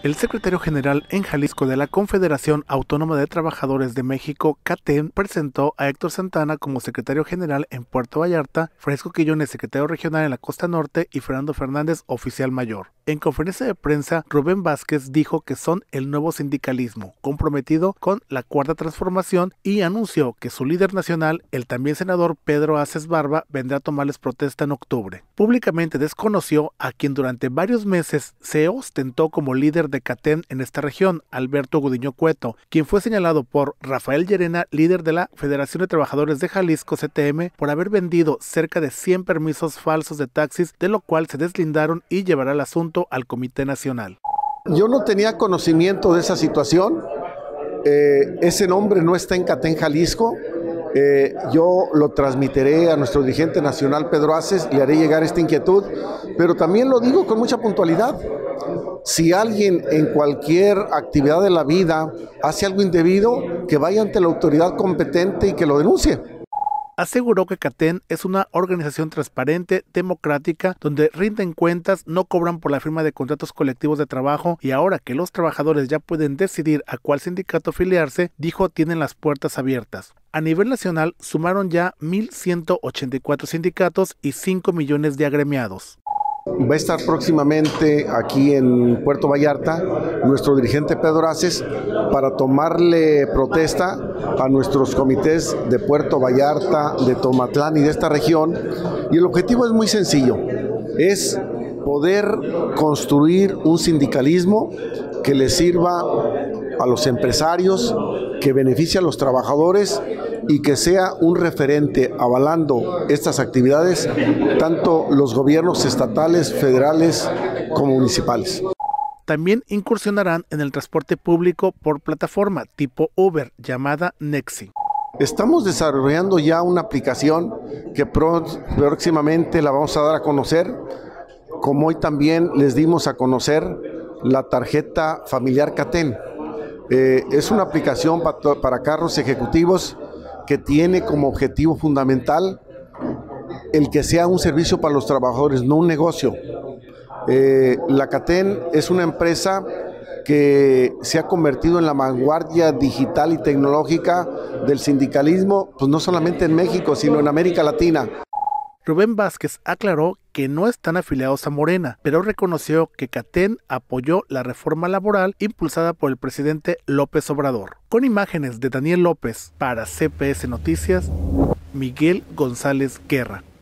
El secretario general en Jalisco de la Confederación Autónoma de Trabajadores de México, CATEM, presentó a Héctor Santana como secretario general en Puerto Vallarta, Francisco Quillones, secretario regional en la Costa Norte y Fernando Fernández, oficial mayor. En conferencia de prensa, Rubén Vázquez dijo que son el nuevo sindicalismo, comprometido con la Cuarta Transformación, y anunció que su líder nacional, el también senador Pedro Aces Barba, vendrá a tomarles protesta en octubre. Públicamente desconoció a quien durante varios meses se ostentó como líder de CATEM en esta región, Alberto Gudiño Cueto, quien fue señalado por Rafael Llerena, líder de la Federación de Trabajadores de Jalisco, CTM, por haber vendido cerca de 100 permisos falsos de taxis, de lo cual se deslindaron y llevará el asunto al Comité Nacional. Yo no tenía conocimiento de esa situación. Ese nombre no está en CATEM Jalisco. Yo lo transmitiré a nuestro dirigente nacional Pedro Aces, le haré llegar esta inquietud, pero también lo digo con mucha puntualidad. Si alguien en cualquier actividad de la vida hace algo indebido, que vaya ante la autoridad competente y que lo denuncie. Aseguró que CATEM es una organización transparente, democrática, donde rinden cuentas, no cobran por la firma de contratos colectivos de trabajo, y ahora que los trabajadores ya pueden decidir a cuál sindicato afiliarse, dijo, tienen las puertas abiertas. A nivel nacional sumaron ya 1,184 sindicatos y 5 millones de agremiados. Va a estar próximamente aquí en Puerto Vallarta nuestro dirigente Pedro Aces para tomarle protesta a nuestros comités de Puerto Vallarta, de Tomatlán y de esta región. Y el objetivo es muy sencillo, es poder construir un sindicalismo que le sirva a los empresarios, que beneficie a los trabajadores y que sea un referente avalando estas actividades, tanto los gobiernos estatales, federales como municipales. También incursionarán en el transporte público por plataforma tipo Uber, llamada Nexi. Estamos desarrollando ya una aplicación que próximamente la vamos a dar a conocer, como hoy también les dimos a conocer la tarjeta familiar CATEM. Es una aplicación para carros ejecutivos que tiene como objetivo fundamental el que sea un servicio para los trabajadores, no un negocio. La CATEM es una empresa que se ha convertido en la vanguardia digital y tecnológica del sindicalismo, pues no solamente en México, sino en América Latina. Rubén Vázquez aclaró que no están afiliados a Morena, pero reconoció que CATEM apoyó la reforma laboral impulsada por el presidente López Obrador. Con imágenes de Daniel López para CPS Noticias, Miguel González Guerra.